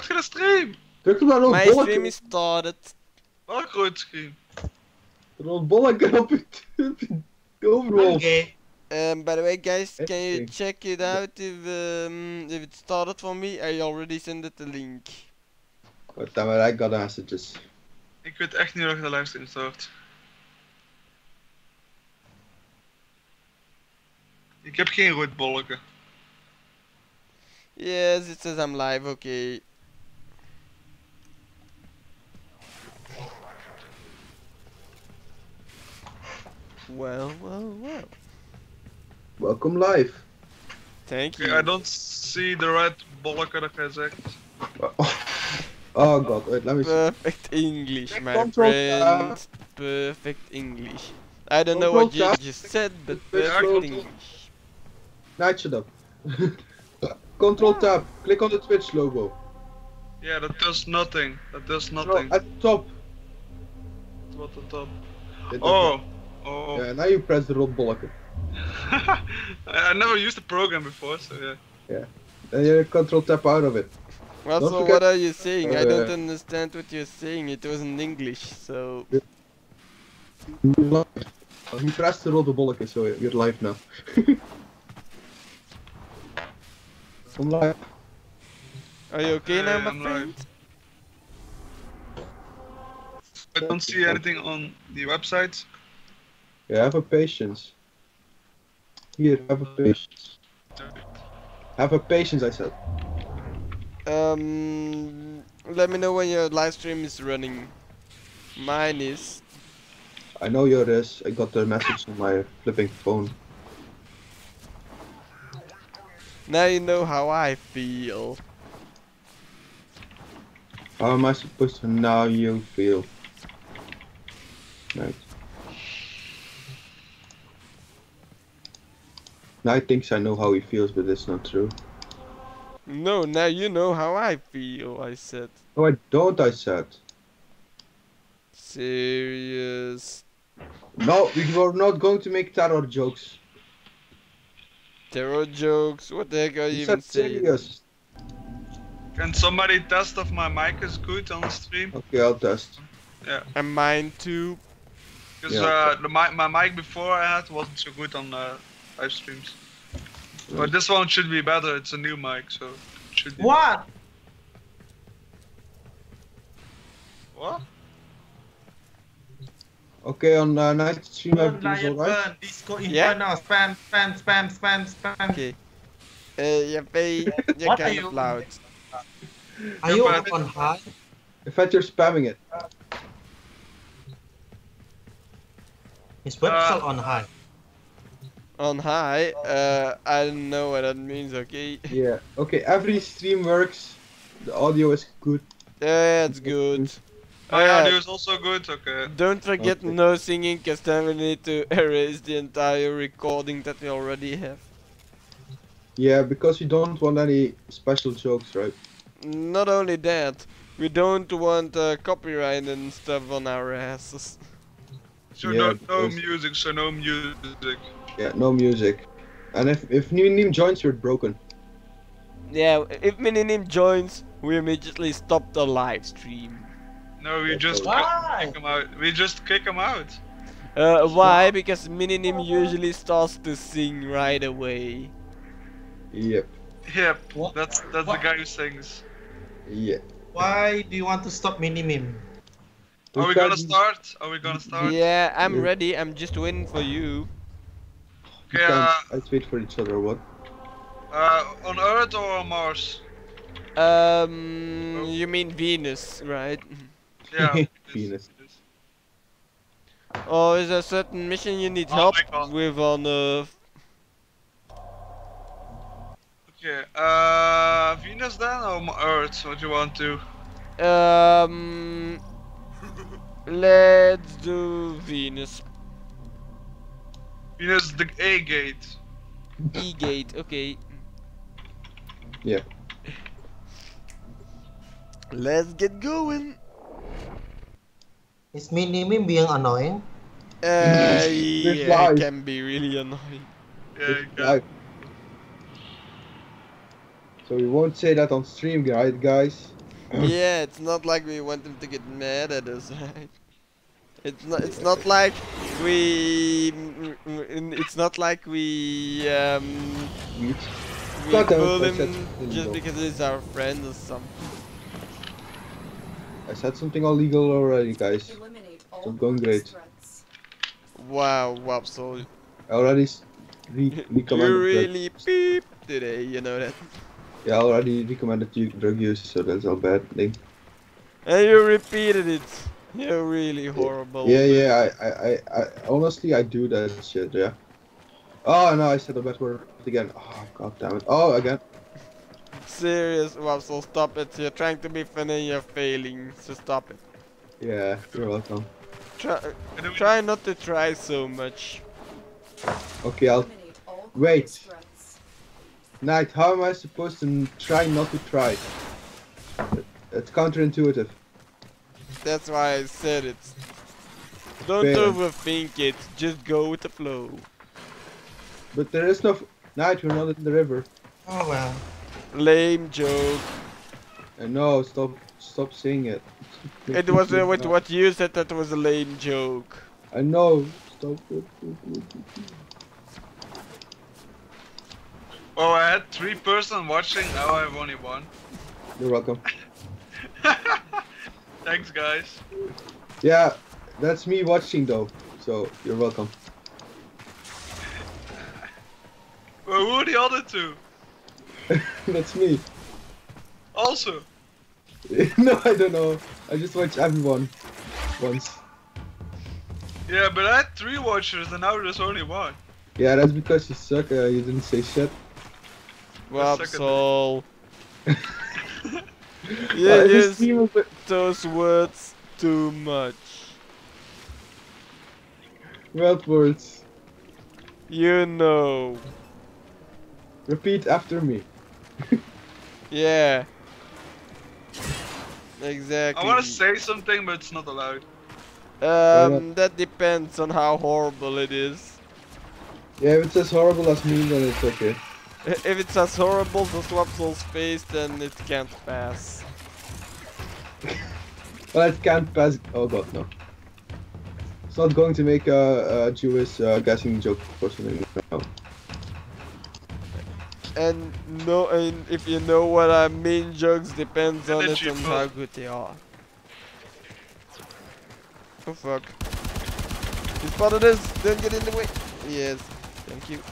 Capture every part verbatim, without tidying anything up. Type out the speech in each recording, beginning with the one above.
start geen stream! Druk op dat rood My bolletje. stream is started. Welk rood stream? Dat rood bolletje op je op je overwolf. Okay. Um, by the way, guys, can you Okay. check it out if um, if it started for me? I already sent it the link. God damn it, I got messages. Ik weet echt niet of de livestream start. Ik heb geen rood bolletje. Yes, it says I'm live. Okay. Well, well, well. Welcome live. Thank you. Okay, I don't see the red bolletje dat jij zegt. Oh god, wait, let me see. Perfect English, my Control friend. Perfect English. I don't know Control what you tab. just said, but Yeah, perfect control- English. Night, shut up. Control tab, click on the Twitch logo. Yeah, that does nothing. That does No, nothing. at the top. What the top? At the Oh! top. Oh. Yeah, now you press the rood bolletje. I I never used the program before, so yeah. Then you control tab out of it. Well, Don't so forget- what are you saying? I don't Uh, understand what you're saying. It was in English, so... You press the rode bolletje, so you're live now. I'm live. Are you okay Yeah, now, my I'm friend? I don't see anything on the website. Yeah, have a patience. Here, have a patience. Have a patience, I said. Um, let me know when your live stream is running. Mine is. I know yours. I got the message on my flipping phone. Now you know how I feel. How am I supposed to know you feel? Night. Night thinks I know how he feels, but it's not true. No, now you know how I feel, I said. No, I don't, I said. Serious. No, we were not going to make terror jokes. Terror jokes? What the heck are you You even said saying? serious. Can somebody test if my mic is good on the stream? Okay, I'll test. And mine too. Because Yeah. uh, the mic, my mic before I had wasn't so good on uh, live streams. But this one should be better. It's a new mic, so it should be. What? What? Okay, on uh, night stream Burn, everything's Lion, alright. burn. Disco Yeah? Inferno. Spam, spam, spam, spam, spam. Okay. Uh, you're very, you're What are kind you- of loud. Are you Yeah, up but- on high? In fact, you're spamming it. Is Websell on high? On high, uh, I don't know what that means, okay? Yeah. Okay, every stream works. The audio is good. Yeah, it's good. My Oh, yeah. audio is also good. Okay. Don't forget Okay. no singing, cause then we need to erase the entire recording that we already have. Yeah, because you don't want any special jokes, right? Not only that, we don't want uh, copyright and stuff on our asses. So Yeah, no, no because- music. So no music. Yeah, no music. And if if Nim joins, you're broken. Yeah, if Mininim joins, we immediately stop the live stream. No, we Okay. just Why? kick him out. We just kick him out. Uh, why? Because Mininim usually starts to sing right away. Yep. Yep. What? That's that's What? the guy who sings. Yeah. Why do you want to stop Minimim? Are we can't gonna use- start? Are we gonna start? Yeah, I'm Yeah. ready. I'm just waiting for you. We Okay. Uh, can't let's wait for each other. What? uh, on Earth or on Mars? Um, you mean Venus, right? Yeah. it is, Venus. it is. Or is there a certain mission you need Oh help my God. with on Earth? Okay. Uh, Venus then or M- Earth? What do you want to? Um, let's do Venus. Venus the A gate. E gate, okay. Yeah. Let's get going. Is Minimim being annoying? Uh, We're yeah, live. it can be really annoying. Yeah. It's you can. live. So we won't say that on stream, right, guys? Yeah, it's not like we want them to get mad at us, right? It's not. It's not like we. mm, mm, mm, It's not like we um Weed. we God damn it, pull I said him something just illegal. because he's our friend or something. I said something illegal already, guys. Eliminate all It's going great. threats. Wow, Wapsol. I already s- re You recommended drug- really peep today, you know that. Yeah, I already recommended you drug use, so that's a bad thing. And you repeated it. You're really horrible. Yeah, yeah, I, I, I, I, honestly, I do that shit, yeah. Oh, no, I said a bad word again. Oh, god damn it. Oh, again. Serious, Wapsol, stop it. You're trying to be funny and you're failing, so stop it. Yeah, you're welcome. Try, And then we- try not to try so much. Okay, I'll... Eliminate all Wait. threats. Knight, how am I supposed to n- try not to try? It's counterintuitive. That's why I said it. Don't Fair. overthink it, just go with the flow. But there is no... F Knight, we're not in the river. Oh well. Lame joke. And no, stop, stop saying it. It was uh, with what you said that was a lame joke. I know. Stop it. Oh, I had three person watching, now I have only one. You're welcome. Thanks, guys. Yeah, that's me watching though. So you're welcome. Well, who are the other two? That's me. Also. No, I don't know. I just watch everyone once. Yeah, but I had three watchers and now there's only one. Yeah, that's because you suck. Uh, you didn't say shit. Wapsol. Uh, You this use team of it- those words too much. What words? You know. Repeat after me. Yeah. Exactly. I want to say something, but it's not allowed. Um, that depends on how horrible it is. Yeah, if it's as horrible as me, then it's okay. I- If it's as horrible as Wapsol's face, then it can't pass. Well, it can't pass. Oh god, no. It's not going to make a, a Jewish uh, guessing joke or something. No. And no, and if you know what I mean, jokes depends on it Energy and how good they are. Oh fuck! You spotted us. Don't get in the way. Yes, thank you.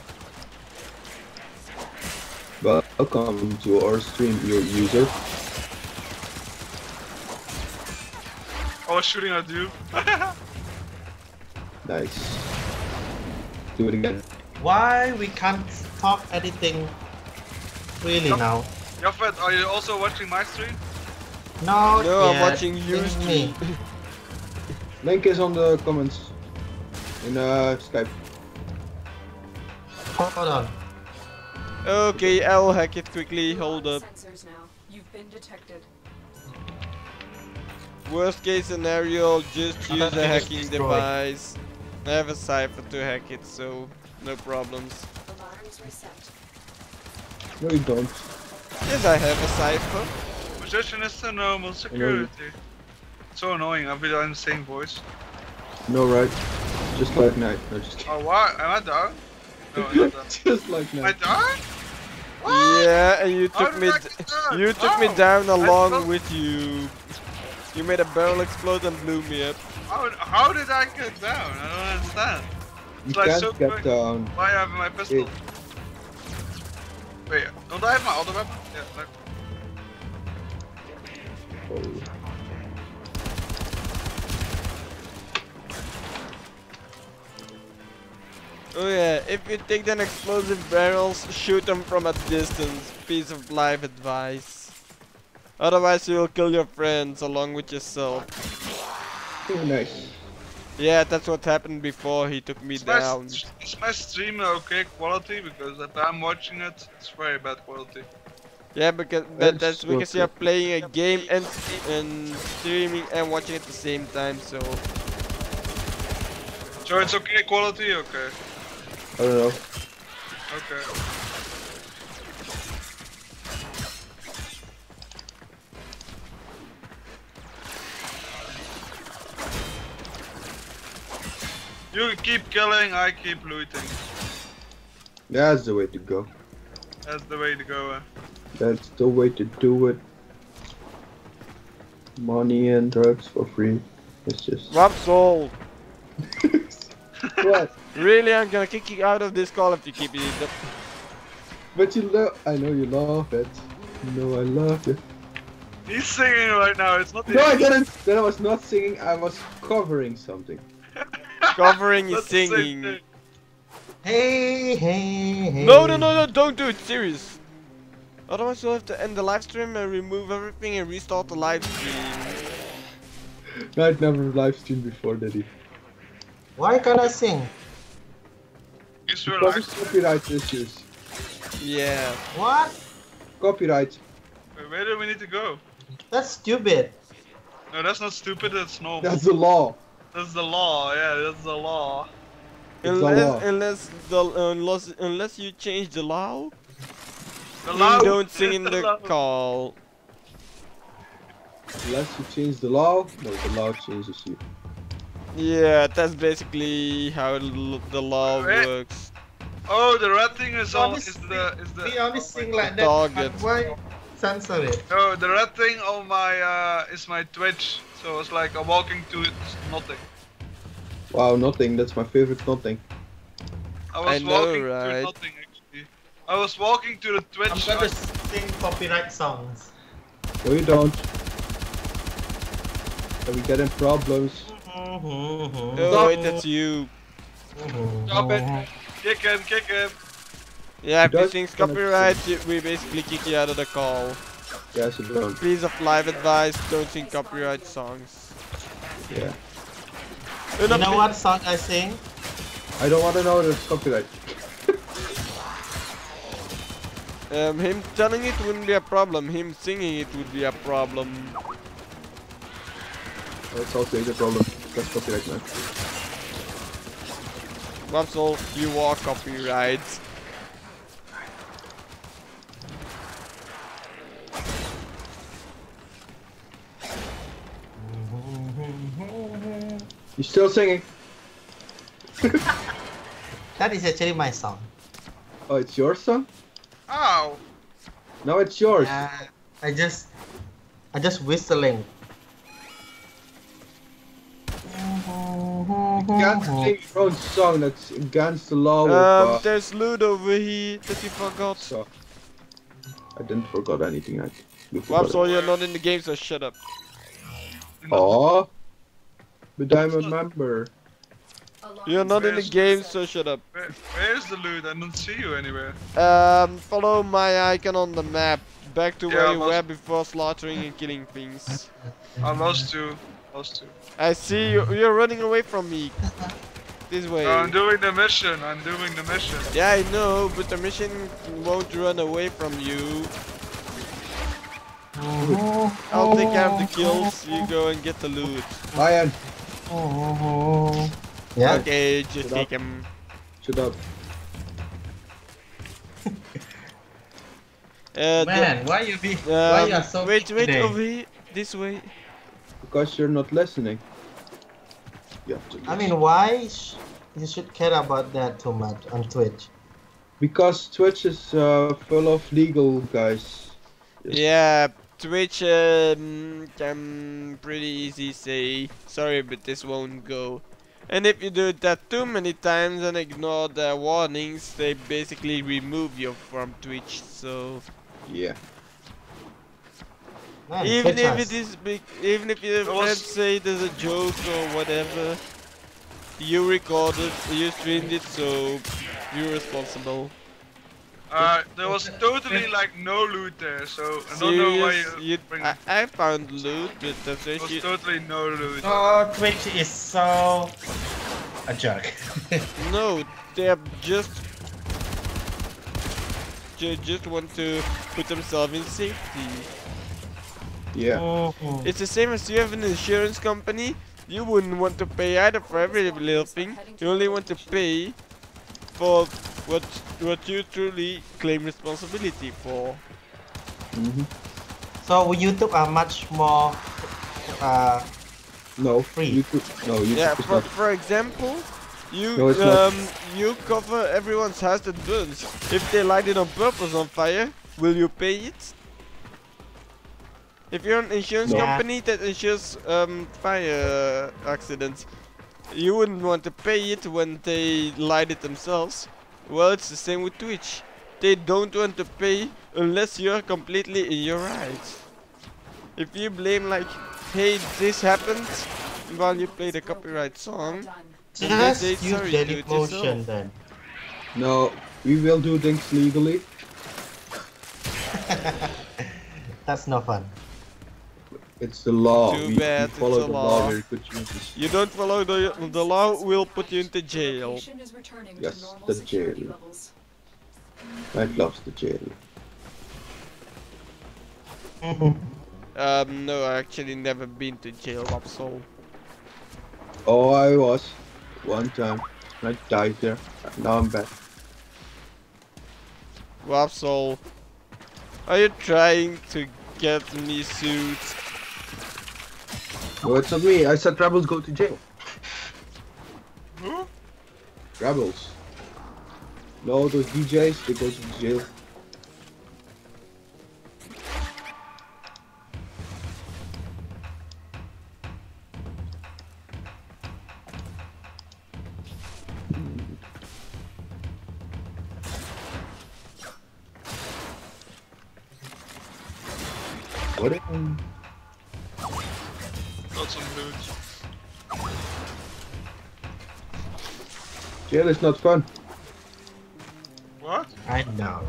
Welcome to our stream, your user. I was shooting at you. Nice. Do it again. Why we can't talk anything really Yup. now? Jaffet, are you also watching my stream? No, No, I'm yeah, watching you link stream. me. Link is on the comments in uh, Skype. Hold on. Okay, I'll hack it quickly. Hold up. Sensors now. You've been detected. Worst case scenario, just I use think a it's hacking destroyed. device. I have a cipher to hack it, so no problems. Alarms reset. No, you don't. Yes, I have a cipher. Position is to normal security. So annoying, I've been on the same voice. No, right? Just like night. No, just kidding. Oh, what? Am I down? No, I'm not down. Just like Am I night. down? What? Yeah, and you How took did me. I d- get down? You took me How? down I along felt- with you. You made a barrel explode and blew me up. How, how did I get down? I don't understand. You It's like can't so get quick. down. Why have my pistol? Wait, don't I have my other weapon? Yeah, like, Oh. Oh yeah, if you take down explosive barrels, shoot them from a distance. Piece of life advice. Otherwise you will kill your friends along with yourself. Oh, nice. Yeah, that's what happened before he took me is, my, down. st- is my stream okay quality? Because if I'm watching it, it's very bad quality. Yeah, because that, That's that's because what- you're playing a game and and streaming and watching at the same time, so So it's okay quality? Okay. I don't know. Okay. You keep killing, I keep looting. That's the way to go. That's the way to go. Uh. That's the way to do it. Money and drugs for free. It's just. Rapsol! What? Really, I'm gonna kick you out of this call if you keep it up. But you love. I know you love it. You know I love it. He's singing right now, it's not No, I didn't. Then I was not singing. I was covering something. Covering is That's the same singing. thing. Hey, hey, hey. No, no, no, no, don't do it, serious. Otherwise you'll have to end the live stream and remove everything and restart the live stream. No, I'd never live streamed before, did he? Why can't I sing? He's real Because life. of copyright issues. Yeah. What? Copyright. Wait, where do we need to go? That's stupid. No, that's not stupid, that's normal. That's the law. That's the law, yeah, that's the law. It's the law. Unless, unless, the, unless, unless you change the law, The you law don't sing is in the the law. call. Unless you change the law, no, the law changes you. Yeah, that's basically how l- the law Wait. works. Oh, the red thing is We on. only Is sing- the is the? We only oh sing my like that. Target. But why censor it? No, the red thing on my uh is my Twitch. So it's like I'm walking to nothing. Wow, nothing. That's my favorite nothing. I was I know, walking right? to nothing actually. I was walking to the I'm Twitch. gonna sing copyright songs. No, you don't. Then we get in problems. Mm-hmm. Oh wait, that's you. Stop it! Kick him! Kick him! Yeah, if you Does sing connect copyright, you- we basically kick you out of the call. Yes, you don't. Piece of live advice, don't sing copyright songs. Yeah. Uh, You not know pi- what song I sing? I don't want to know that it's copyright. Um, him telling it wouldn't be a problem, him singing it would be a problem. That's also a problem. That's copyright, man. Rapsol, you are copyright. You still singing? That is actually my song. Oh, it's your song? Ow! No, it's yours. Uh, I just, I just whistling. You can't sing your own song. That's against the law. Um, of, uh, there's loot over here that you forgot. so. I didn't forget anything. I you forgot it. Rapsol, you're not in the game, so shut up. Aw. But I'm a member. You're not in the Where's- game, so shut up. Where, where's the loot? I don't see you anywhere. Um, follow my icon on the map. Back to Yeah, where I you lost- were before slaughtering and killing things. I lost you. Lost you. I see you. You're running away from me. This way. No, I'm doing the mission. I'm doing the mission. Yeah, I know, but the mission won't run away from you. I'll take care of the kills. You go and get the loot. Ryan, Yeah. Okay, just Shut up. take him. shut up. Uh, the- Man, why you be? why you are um, so wait, mean wait, today? over here. This way. Because you're not listening. You have to I listen. mean, why sh you should care about that too much on Twitch? Because Twitch is uh, full of legal guys. Yes. Yeah, Twitch um, can pretty easy say, sorry, but this won't go. And if you do that too many times and ignore the warnings, they basically remove you from Twitch. So Yeah. Man, even Twitch if has- it is big, even if your There was- friends say there's a joke or whatever, you recorded, you streamed it, so you're responsible. Uh, there was totally like no loot there, so I don't know why Serious? you You, bring I, I found loot, but that's There was actually totally no loot. Oh, Twitch is so a jerk. no. They're just ju- just want to put themselves in safety. Yeah. Mhm. It's the same as you have an insurance company. You wouldn't want to pay either for every little thing. You only want to pay for what what you truly claim responsibility for. hmm So YouTube are much more uh, No. Free. YouTube. No, YouTube Yeah, is for, not. for example, You No, it's not. um you cover everyone's house that burns. If they light it on purpose on fire, will you pay it? If you're an insurance No. company that insures um fire accidents, you wouldn't want to pay it when they light it themselves. Well, it's the same with Twitch. They don't want to pay unless you're completely in your rights. If you blame like, hey, this happened while you play the copyright song, Done. and they Just say, use sorry, do Daily it Motion yourself. then. No, we will do things legally. That's no fun. It's the law. Too we, bad, we it's follow a the law. law very good users. You don't follow the the law, we'll put you into jail. Location is returning to Yes, normal the security jail. levels. I loves the jail. Um, no, I actually never been to jail, Wapsol. Oh, I was. One time. I died there. Now I'm back. Wapsol, are you trying to get me sued? No, it's not me. I said rebels go to jail. Who? Rebels. No, those D Js, they go to jail. What? If, Got some loot. jail is not fun. What? I know.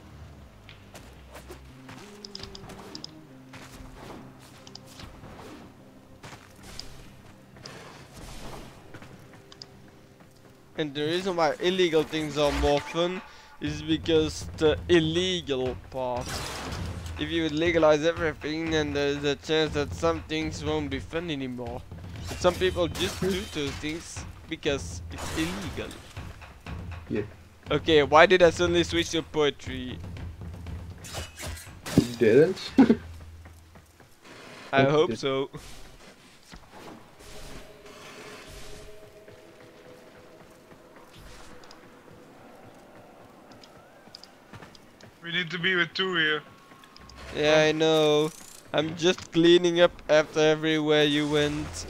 And the reason why illegal things are more fun is because the illegal part. If you would legalize everything, then there's a chance that some things won't be fun anymore. But some people just do those things because it's illegal. Yeah. Okay, why did I suddenly switch to poetry? You didn't? I Okay. hope so. We need to be with two here. Yeah, I know. I'm just cleaning up after everywhere you went.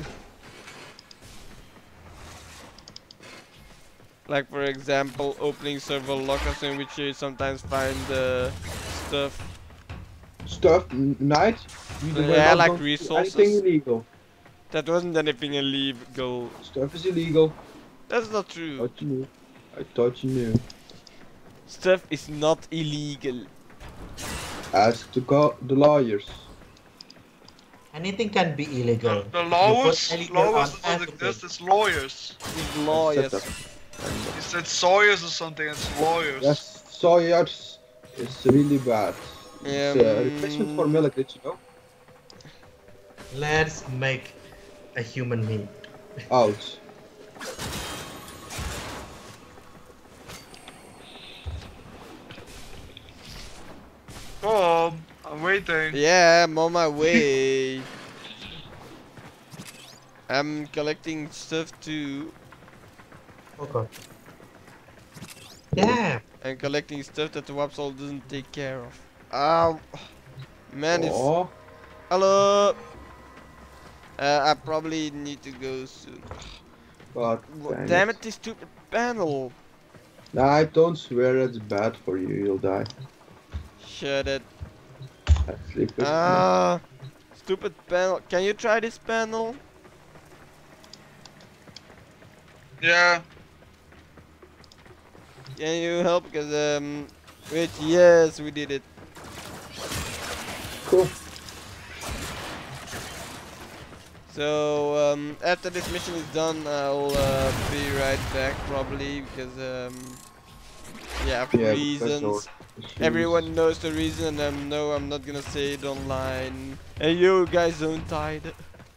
Like for example, opening several lockers in which you sometimes find uh, stuff. Stuff, n- night? You Uh, were yeah, not like going to do resources. Anything illegal. That wasn't anything illegal. Stuff is illegal. That's not true. Thought you knew. I thought you knew. Stuff is not illegal. Ask the go the lawyers. Anything can be illegal. The, the You lawyers, put illegal lawyers on doesn't everything. exist, it's lawyers. It's lawyers. Set up. You said Sawyers or something, it's lawyers. Yes, Sawyers is really bad. It's a Um, replacement for milk, did you know? Let's make a human meat. Out. Come, I'm waiting. Yeah, I'm on my way. I'm collecting stuff too. Oh god. Yeah. I'm collecting stuff that the Wapsol doesn't take care of. Um, man, it's Oh, hello. Uh, I probably need to go soon. God W- dang, Damn it. it, this stupid panel. Nah, I don't swear it's bad for you, you'll die. Shut it. I sleep with Ah, stupid panel. Can you try this panel? Yeah, Can you help? Because um, wait, yes, we did it. Cool. So um, after this mission is done, I'll uh, be right back probably because um, yeah, for Yeah, because reasons. our- Everyone knows the reason, and um, no, I'm not gonna say it online. And you guys don't hide.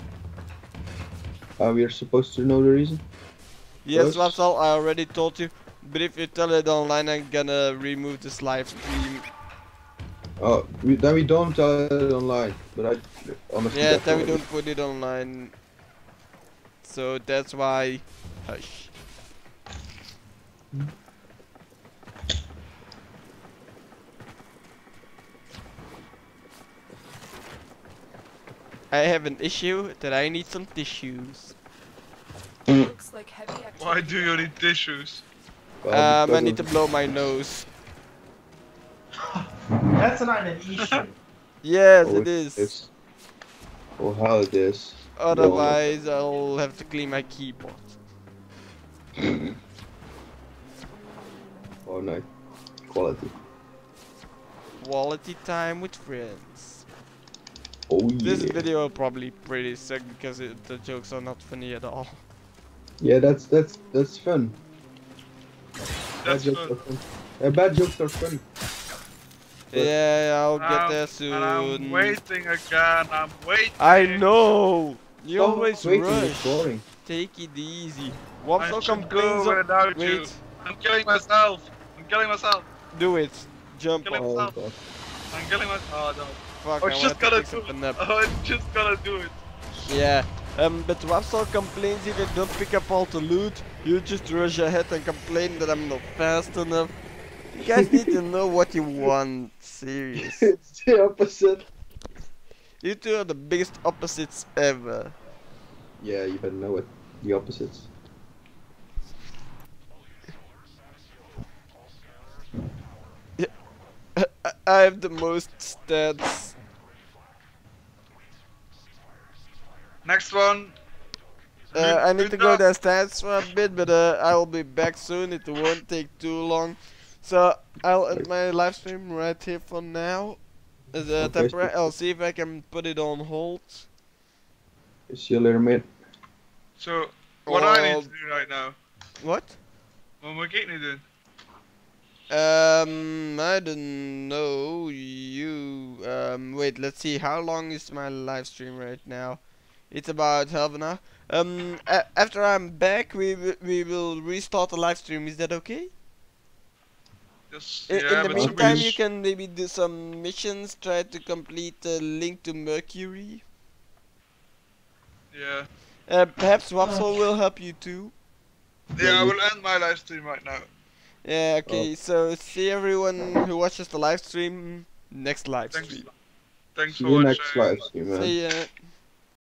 Uh, we are supposed to know the reason? Yes, Close. Lapsal, I already told you. But if you tell it online, I'm gonna remove this live stream. Oh, we, then we don't tell it online, but I honestly Yeah, that's then we already- don't put it online. So that's why. Hush. I have an issue that I need some tissues. Looks like heavy activity. Why do you need tissues? Well, Um, I because need to of- blow my nose. That's not an issue. Yes, Oh, it is. Oh, how it is. Otherwise, I'll have to clean my keyboard. Oh, nice. Quality. Quality time with friends. Oh, This yeah. video will probably pretty suck because it, the jokes are not funny at all. Yeah, that's that's that's fun. That's bad jokes fun. are fun. Yeah, bad jokes are fun. But- Yeah, I'll get Um, there And I'm soon. waiting again. I'm waiting. I know! You Stop always waiting, it's rush. boring. Take it easy. I Wapso should go complains of- without you. Wait, I'm killing myself. I'm killing myself. do it. Jump Killing off. Oh myself. god. I'm killing myself. Oh no. Fuck, I I was want just to gonna pick do something it. up. I was just gonna do it. Yeah, um, but Wapso complains if you don't pick up all the loot, you just rush ahead and complain that I'm not fast enough. You guys need to know what you want, serious. It's the opposite. You two are the biggest opposites ever. Yeah, you better know it. The opposites. I- I have the most stats. Next one. Uh, I need Good to go job. their stats for a bit, but uh, I will be back soon. It won't take too long. So I'll end my live stream right here for now. As a Okay, temporary, so- I'll see if I can put it on hold. See you later, mate. So, what I Well- need to do right now? What? Wat moet ik nu doen? Um, I don't know. You um, wait. Let's see. How long is my live stream right now? It's about half an hour. Um, a after I'm back, we w we will restart the live stream. Is that okay? Just, In, yeah, in the but meantime, somebody- you can maybe do some missions. Try to complete the link to Mercury. Yeah. Uh, perhaps Wapsol will help you too. Yeah, I will end my live stream right now. Yeah. Okay. So see everyone who watches the live stream next live Thanks. stream. Thanks See for you watching. next live stream, man. See ya.